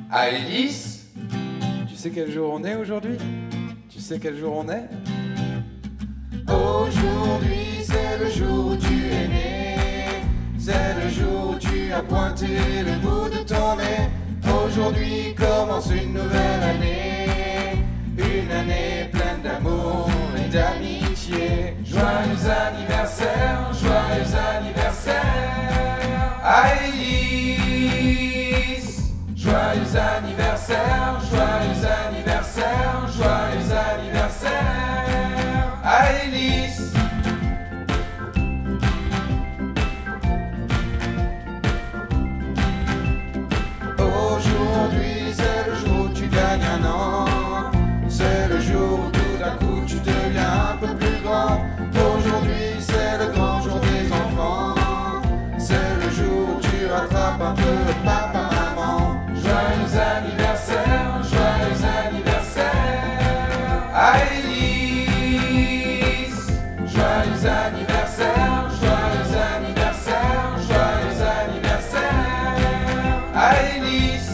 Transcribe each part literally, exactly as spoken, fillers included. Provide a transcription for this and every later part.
à Élise. Tu sais quel jour on est aujourd'hui? Tu sais quel jour on est? Aujourd'hui c'est le jour où tu es né. C'est le jour où tu as pointé le bout de ton nez. Aujourd'hui commence une nouvelle année. Une année pleine d'amour et d'amitié. Joyeux anniversaire, joyeux anniversaire à Élise. Joyeux anniversaire, joyeux anniversaire, joyeux anniversaire à Élise. Aujourd'hui c'est le jour où tu gagnes un an. C'est le jour où tout d'un coup tu deviens un peu plus grand. Aujourd'hui c'est le grand jour des enfants. C'est le jour où tu rattrapes un peu papa, maman. Joyeux anniversaire, joyeux anniversaire à Élise. Joyeux anniversaire, joyeux anniversaire, joyeux anniversaire à Élise.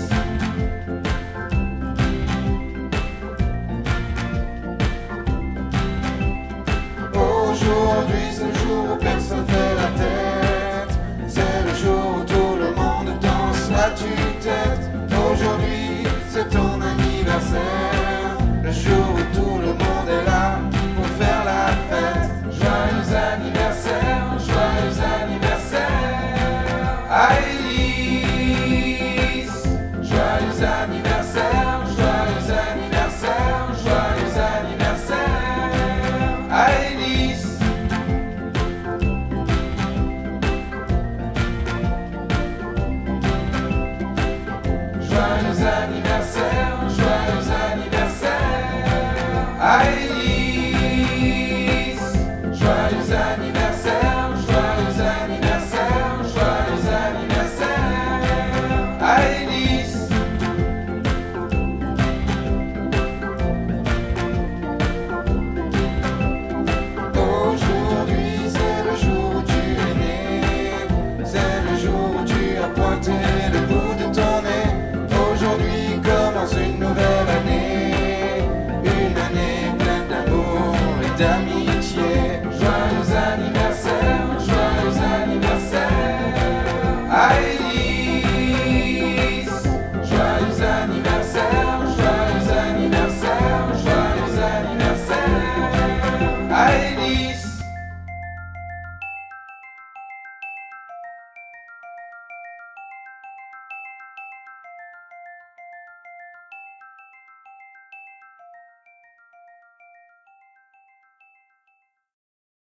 Aujourd'hui c'est le jour où personne fait la tête. C'est le jour où tout le monde danse la tue-tête. Aujourd'hui c'est ton anniversaire. Le jour où tout le monde est là pour faire la fête. Joyeux anniversaire, joyeux anniversaire à Élise. Joyeux anniversaire, joyeux anniversaire, joyeux anniversaire à Élise. Joyeux